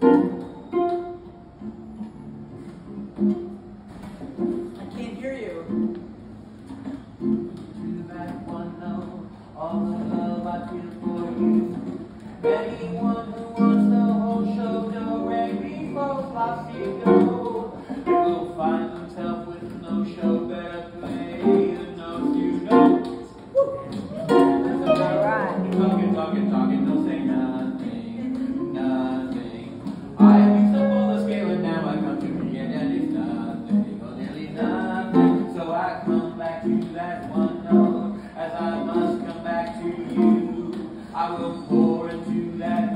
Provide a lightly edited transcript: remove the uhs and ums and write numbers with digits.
I can't hear you. To that one note, all the love I feel for you. Anyone who wants the whole show, do re mi fa la si do, will find themselves with no show. Better play the notes you know. All right. Talking, don't say nothing, nothing. I used to pull the scale and now I come to the end and it's nothing, or nearly nothing. So I come back to that one note, as I must come back to you. I will pour into that